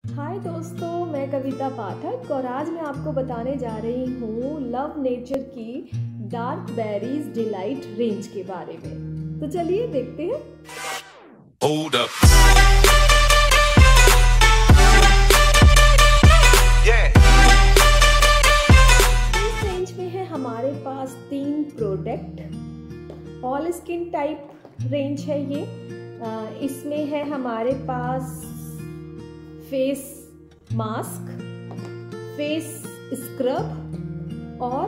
हाय दोस्तों, मैं कविता पाठक और आज मैं आपको बताने जा रही हूँ लव नेचर की डार्क बेरीज डिलाइट रेंज के बारे में। तो चलिए देखते हैं। Hold up. Yeah. इस रेंज में है हमारे पास 3 product. All skin type range है ये। इसमें है हमारे पास फेस मास्क, फेस स्क्रब और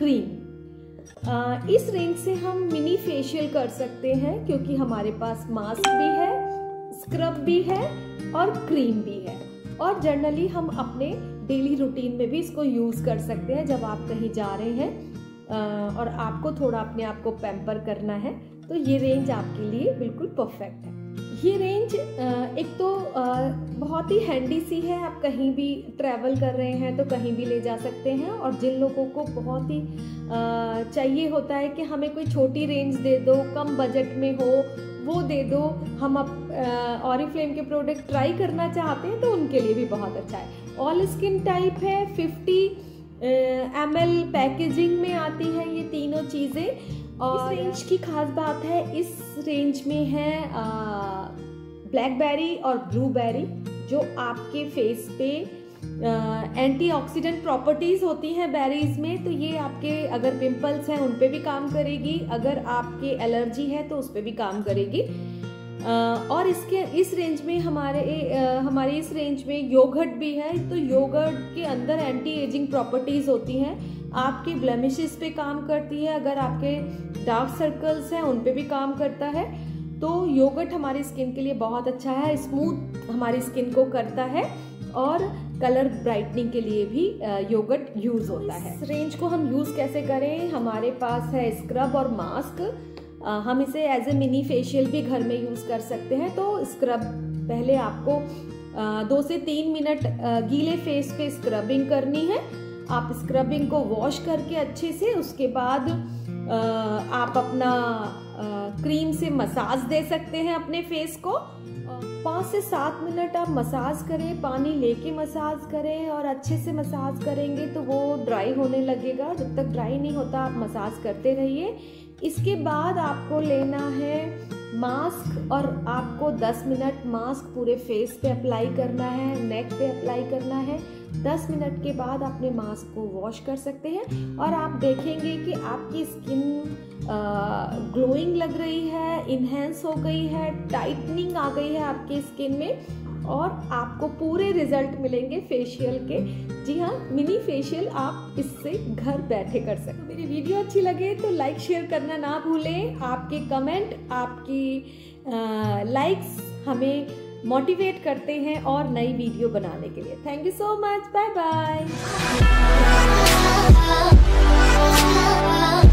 क्रीम। इस रेंज से हम मिनी फेशियल कर सकते हैं क्योंकि हमारे पास मास्क भी है, स्क्रब भी है और क्रीम भी है। और जनरली हम अपने डेली रूटीन में भी इसको यूज कर सकते हैं जब आप कहीं जा रहे हैं और आपको थोड़ा अपने आप को पैम्पर करना है तो ये रेंज आपके लिए बिल्कुल परफेक्ट है। ये रेंज एक तो बहुत ही हैंडी सी है। आप कहीं भी ट्रैवल कर रहे हैं तो कहीं भी ले जा सकते हैं। और जिन लोगों को बहुत ही चाहिए होता है कि हमें कोई छोटी रेंज दे दो, कम बजट में हो, वो दे दो, हम ऑरिफ्लेम के प्रोडक्ट ट्राई करना चाहते हैं तो उनके लिए भी बहुत अच्छा है। ऑल स्किन टाइप है, 50 ml पैकेजिंग में आती है ये तीनों चीज़ें। और इस रेंज की खास बात है, इस रेंज में है ब्लैकबेरी और ब्लूबेरी जो आपके फेस पे एंटीऑक्सीडेंट प्रॉपर्टीज होती हैं बेरीज में। तो ये आपके अगर पिंपल्स हैं उन पे भी काम करेगी, अगर आपके एलर्जी है तो उस पे भी काम करेगी। और इस रेंज में हमारी इस रेंज में योगर्ट भी है। तो योगर्ट के अंदर एंटी एजिंग प्रॉपर्टीज होती हैं, आपके ब्लेमिशेस पे काम करती है, अगर आपके डार्क सर्कल्स हैं उन पे भी काम करता है। तो योगर्ट हमारी स्किन के लिए बहुत अच्छा है, स्मूथ हमारी स्किन को करता है और कलर ब्राइटनिंग के लिए भी योगर्ट यूज होता है। इस रेंज को हम यूज कैसे करें? हमारे पास है स्क्रब और मास्क। हम इसे एज ए मिनी फेशियल भी घर में यूज कर सकते हैं। तो स्क्रब पहले आपको 2 से 3 मिनट गीले फेस पे स्क्रबिंग करनी है। आप स्क्रबिंग को वॉश करके अच्छे से, उसके बाद आप अपना क्रीम से मसाज दे सकते हैं अपने फेस को। 5 से 7 मिनट आप मसाज करें, पानी लेके मसाज करें और अच्छे से मसाज करेंगे तो वो ड्राई होने लगेगा। जब तक ड्राई नहीं होता आप मसाज करते रहिए। इसके बाद आपको लेना है मास्क और आपको 10 मिनट मास्क पूरे फेस पे अप्लाई करना है, नेक पे अप्लाई करना है। 10 मिनट के बाद अपने मास्क को वॉश कर सकते हैं और आप देखेंगे कि आपकी स्किन ग्लोइंग लग रही है, इन्हेंस हो गई है, टाइटनिंग आ गई है आपकी स्किन में और आपको पूरे रिजल्ट मिलेंगे फेशियल के। जी हाँ, मिनी फेशियल आप इससे घर बैठे कर सकते हैं। मेरी वीडियो अच्छी लगे तो लाइक शेयर करना ना भूलें। आपके कमेंट, आपकी लाइक्स हमें मोटिवेट करते हैं और नई वीडियो बनाने के लिए। Thank you so much, bye bye.